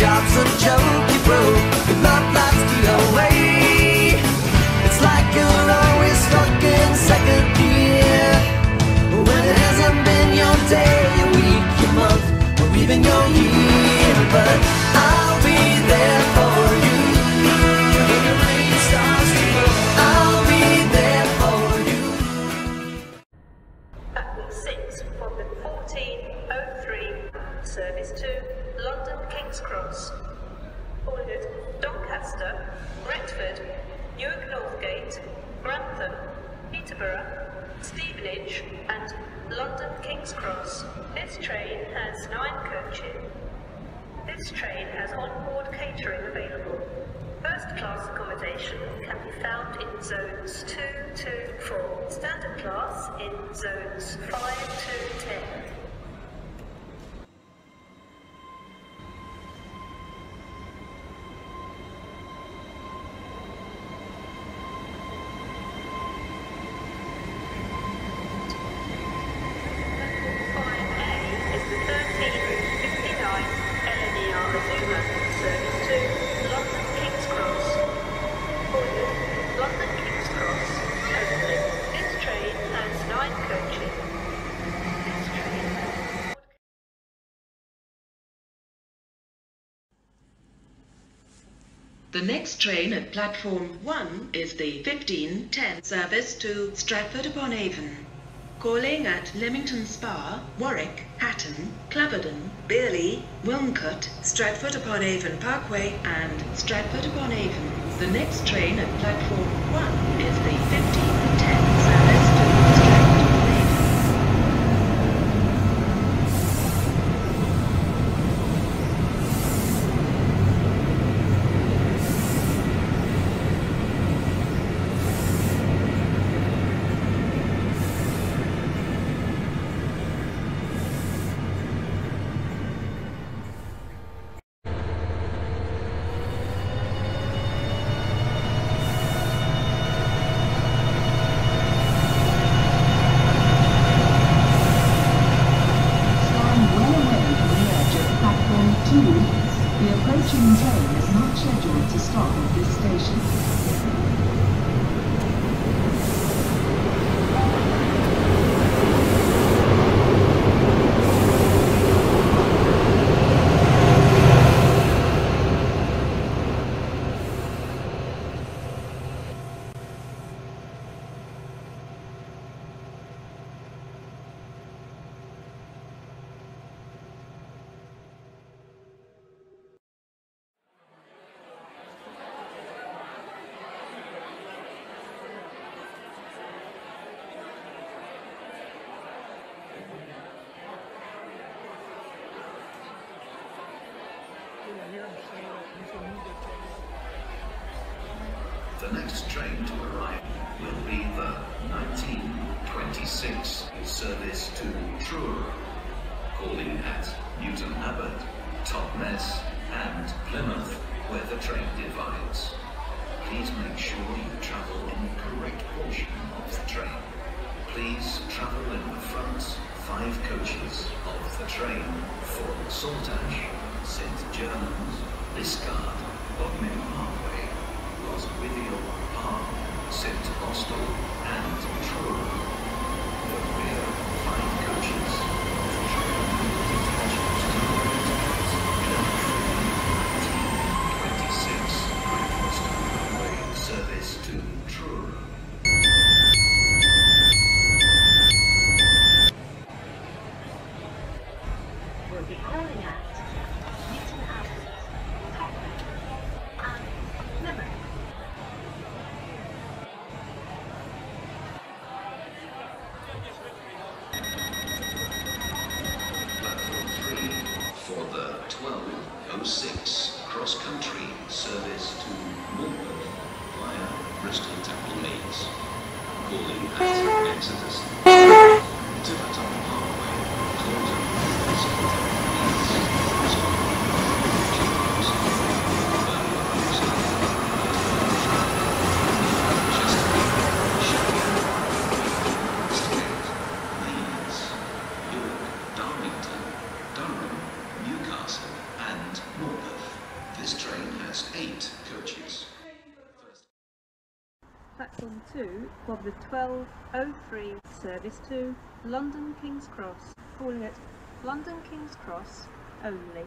job's a joke you broke, your love life's the away. It's like you're always stuck in second gear, when it hasn't been your day, your week, your month, or even your year. But I'll be there for you when the rain starts to fall. I'll be there for you. Platform 6 from the 14:03 service to London King's Cross. Ordered Doncaster, Retford, Newark Northgate, Grantham, Peterborough, Stevenage and London King's Cross. This train has 9 coaches. This train has on-board catering available. First class accommodation can be found in zones 2 to 4. Standard class in zones 5 to 10. The next train at platform 1 is the 15:10 service to Stratford-upon-Avon. Calling at Leamington Spa, Warwick, Hatton, Claverden, Bearley, Wilmcote, Stratford-upon-Avon Parkway and Stratford-upon-Avon. The next train at platform 1 is the 15:10 service to Stratford-upon-Avon. The approaching train is not scheduled to stop at this station. The next train to arrive will be the 19:26 service to Truro, calling at Newton Abbot, Totnes and Plymouth, where the train divides. Please make sure you travel in the correct portion of the train. Please travel in the front 5 coaches of the train for Saltash, St Germans, Liscard, Bodmin Parkway, Roswithiel Park, St Austell and Truro. The rear 5 coaches of the train detaches to Plymouth 1926 Great Railway service to Truro. Calling at Newton Abbot, Totnes and Plymouth. Platform 3 for the 12:06 cross-country service to Morpeth via Bristol Temple Meads. Calling at Exeter, Tiverton Parkway, Taunton, Bristol Temple Meads, Bristol, Chiltern, Birmingham, Chester, Sheffield, Westgate, Leeds, York, Darlington, Durham, Newcastle and Morpeth. This train has 8 coaches. Platform 2 of the 12:03 service to London King's Cross, calling at London King's Cross only.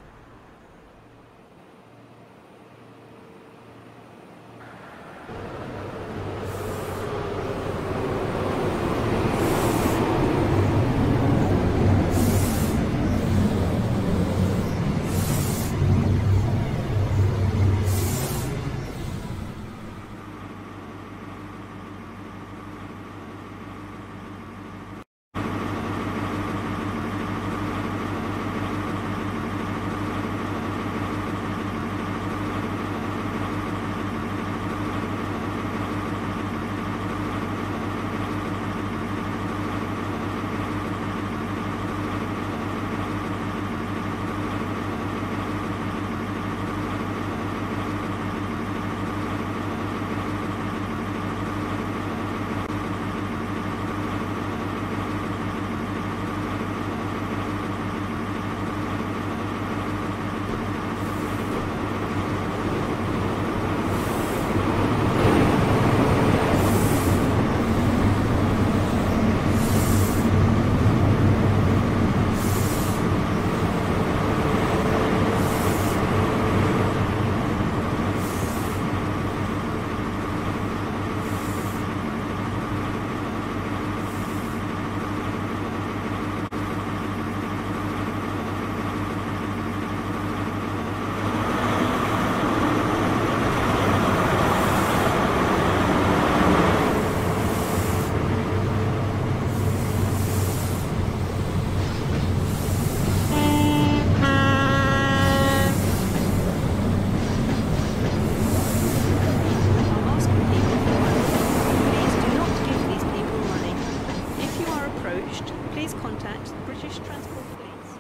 Please contact the British Transport Police.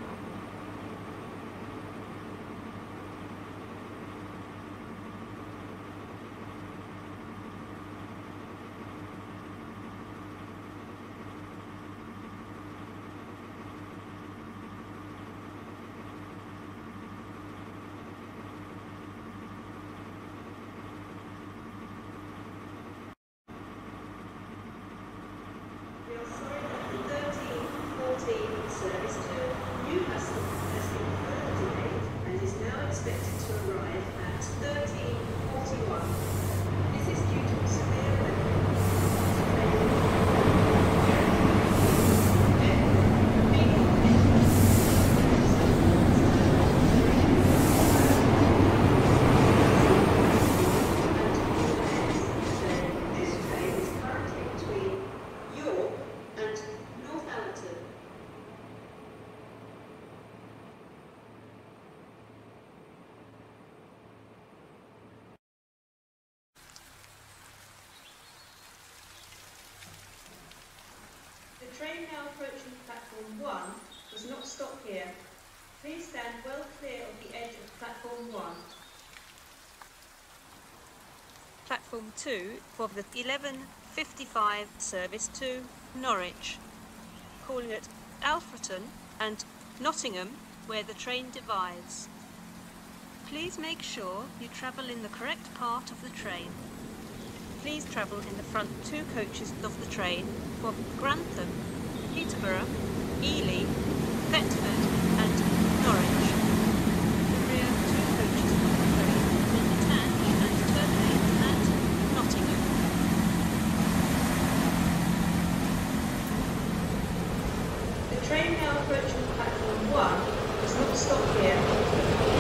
Service to Newcastle has been further delayed and is now expected to arrive at 13:41. This is due to a severe This train is currently between York and Northampton. The train now approaching platform 1 does not stop here. Please stand well clear of the edge of platform 1. Platform 2 of the 11:55 service to Norwich, calling at Alfreton and Nottingham, where the train divides. Please make sure you travel in the correct part of the train. Please travel in the front 2 coaches of the train for Grantham, Peterborough, Ely, Thetford and Norwich. The rear 2 coaches of the train will detach and terminate at Nottingham. The train now approaching platform 1 does not stop here.